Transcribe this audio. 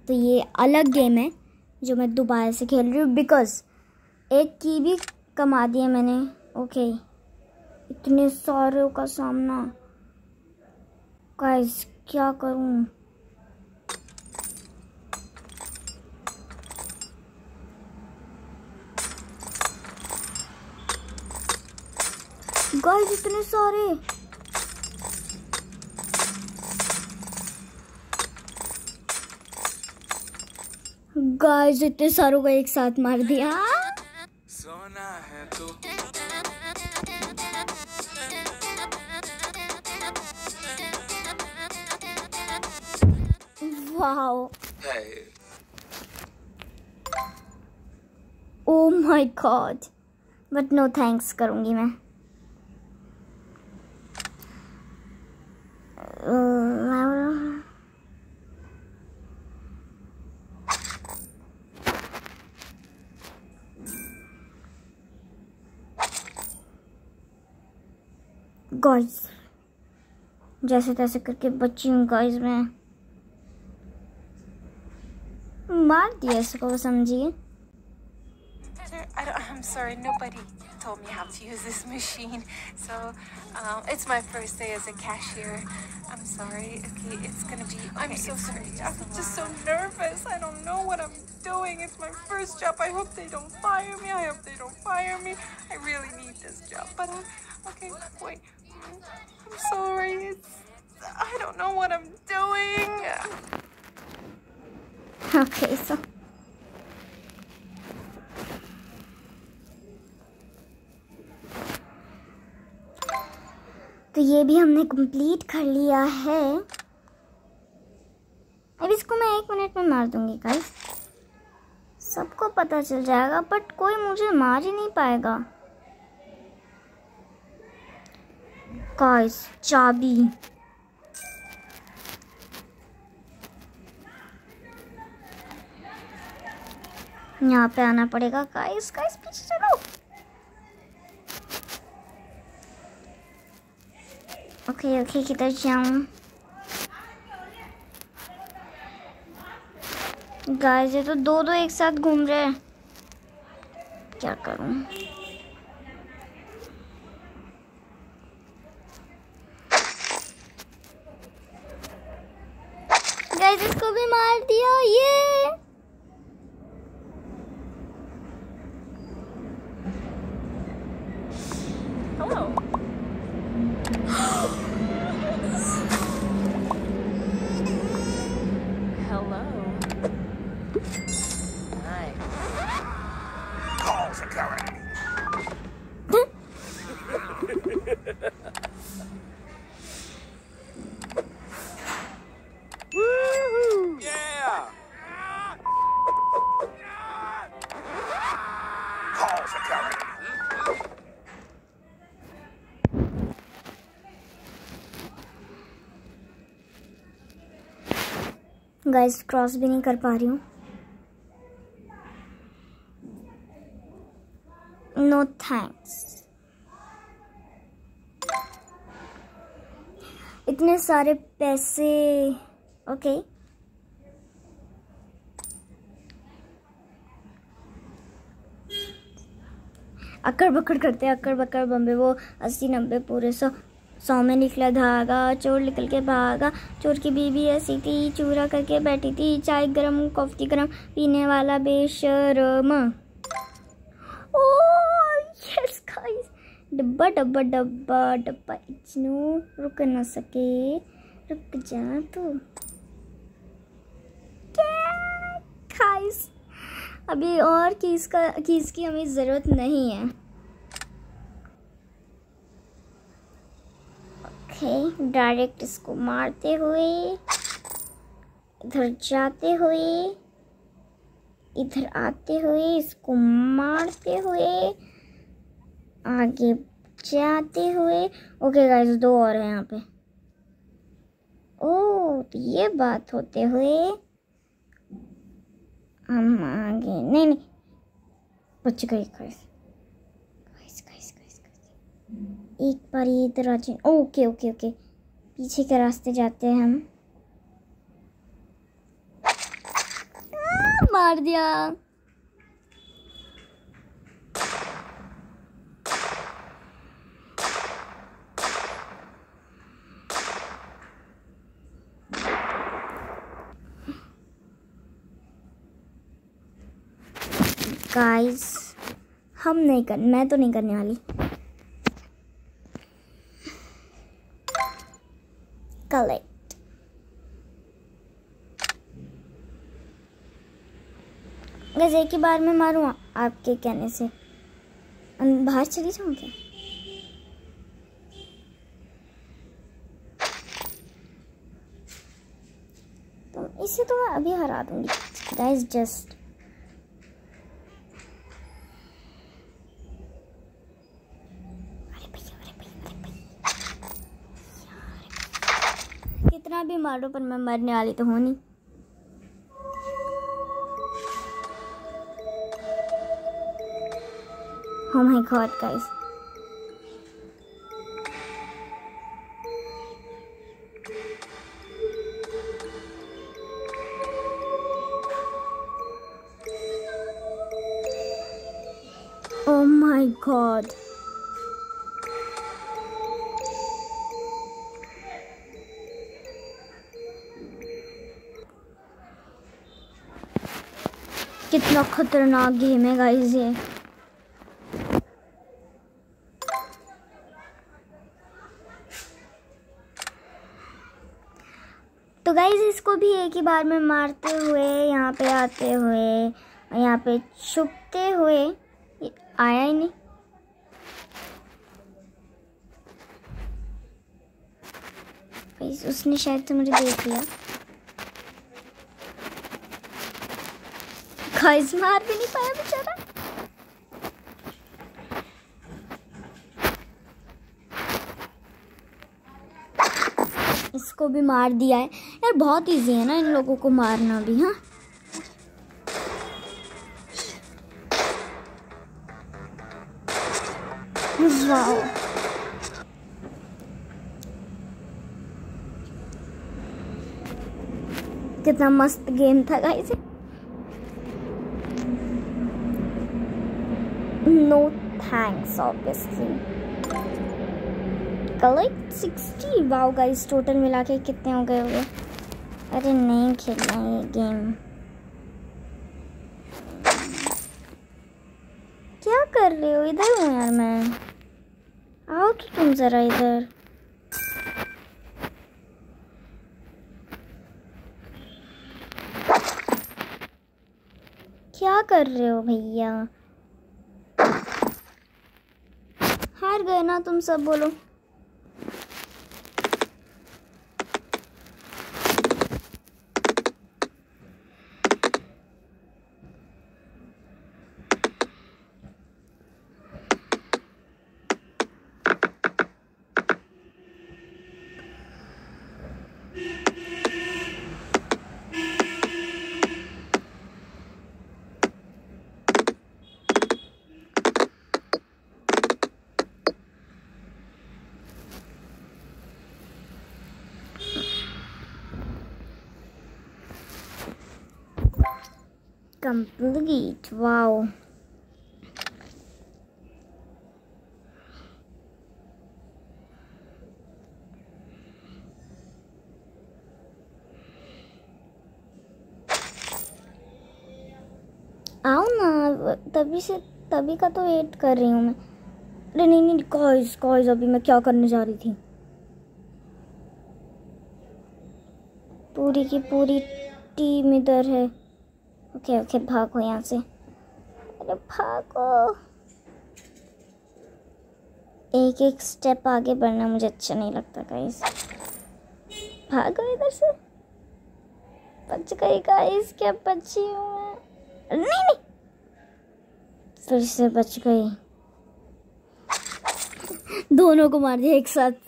तो ये अलग गेम है जो मैं दोबारा से खेल रही हूँ बिकॉज एक की भी कमा दिया मैंने। ओके, इतने सारे का सामना, गाइस क्या करूँ? गाइस इतने सारे, गाइस इतने सारों को एक साथ मार दिया। सोना है तो wow, oh my God, but no thanks करूंगी मैं। गाइस जैसे तैसे करके बची हूँ गाइस, मैं मार दिया इसको, समझिए। I'm sorry, nobody told me how to use this machine. So, it's my first day as a cashier. I'm sorry. Okay, it's gonna be. I'm so sorry. I'm just so nervous. I don't know what I'm doing. It's my first job. I hope they don't fire me. I hope they don't fire me. I really need this job. But okay, wait. I'm sorry. I don't know what I'm doing. Okay, so तो ये भी हमने complete कर लिया है। अब इसको मैं 1 मिनट में मार दूंगी गाइस, सबको पता चल जाएगा, बट कोई मुझे मार ही नहीं पाएगा। गाइस चाबी, यहाँ पे आना पड़ेगा। गाइस गाइस पीछे चलो। ओके ओके, किधर जाऊं? गाइस ये तो दो एक साथ घूम रहे हैं, क्या करूं? गाइस इसको भी मार दिया। ये Hello. Hello. Hi. Call security. Woohoo! Yeah. Call security. Guys cross भी नहीं कर पा रही हूँ। No thanks. इतने सारे पैसे। ओके अकड़ बकड़ करते, अकड़ बकड़ बम्बे, वो 80-90 पूरे 100 में निकला धागा, चोर निकल के भागा, चोर की बीवी ऐसी थी, चूरा करके बैठी थी, चाय गरम कॉफी गरम, पीने वाला बेशरम। ओह यस गाइस, डब्बा डब्बा डब्बा डब्बा, इचनू रुक न सके, रुक जा तू। गाइस अभी और कीज की हमें ज़रूरत नहीं है। ओके डायरेक्ट इसको मारते हुए, इधर जाते हुए, इधर आते हुए, इसको मारते हुए, आगे जाते हुए। ओके गाइस 2 और हैं यहाँ पे। ओह तो ये बात होते हुए हम आगे, नहीं बच गए गाइस। एक बार इधर आ जाए। ओके ओके ओके, पीछे के रास्ते जाते हैं हम। मार दिया। गाइस मैं तो नहीं करने वाली। कलेक्ट। गाइस एक ही बार में मारूं आपके कहने से? बाहर चली जाऊं क्या? तो इसे तो मैं अभी हरा दूंगी गाइस। जस्ट कितना भी मारो पर मैं मरने वाली तो हूं नहीं। Oh my God, guys. Oh my God. कितना खतरनाक गेम है गाइस ये। तो गाइस इसको भी एक ही बार में मारते हुए, यहाँ पे आते हुए, यहाँ पे छुपते हुए, आया ही नहीं। गाइस उसने शायद से मुझे देख लिया। गाइस मार भी नहीं पाया बेचारा। इसको भी मार दिया है यार। बहुत इजी है ना इन लोगों को मारना भी। हाँ वाओ, कितना मस्त गेम था guys. No thanks obviously. Collect 60। Wow guys total मिला के कितने हो गए होंगे? अरे नहीं खेलना ये गेम। क्या कर रहे हो? इधर हूँ यार मैं। आओ तो तुम जरा इधर। क्या कर रहे हो भैया? हार गए ना तुम सब, बोलो। Complete. Wow. आओ ना, तभी का तो वेट कर रही हूँ मैं। अरे नहीं कॉइज अभी मैं क्या करने जा रही थी? पूरी की पूरी टीम इधर है। ओके भागो यहाँ से। अरे भागो। एक स्टेप आगे बढ़ना मुझे अच्छा नहीं लगता गाइस। भागो इधर से। बच गई गाइस, क्या बची हूँ मैं? नहीं फिर से बच गई। दोनों को मार दिया एक साथ।